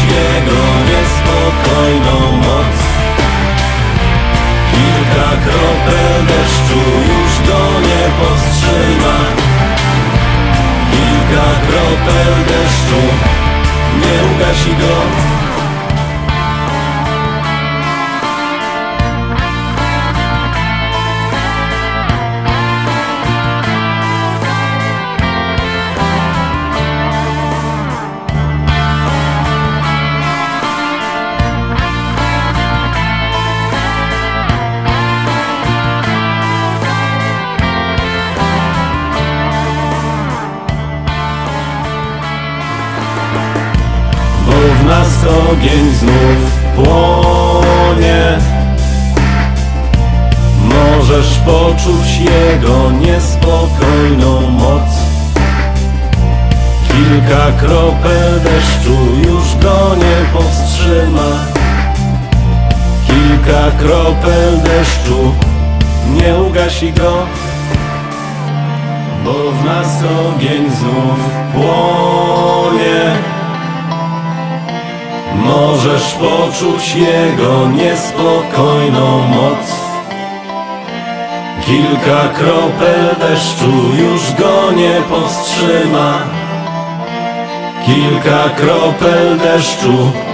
Jego niespokojną moc. Kilka kropel deszczu już go nie powstrzyma. Kilka kropel deszczu nie ugasi go. W nas ogień znów płonie. Możesz poczuć Jego niespokojną moc. Kilka kropel deszczu już go nie powstrzyma. Kilka kropel deszczu nie ugasi go. Bo w nas ogień znów płonie. Możesz poczuć Jego niespokojną moc. Kilka kropel deszczu już go nie powstrzyma. Kilka kropel deszczu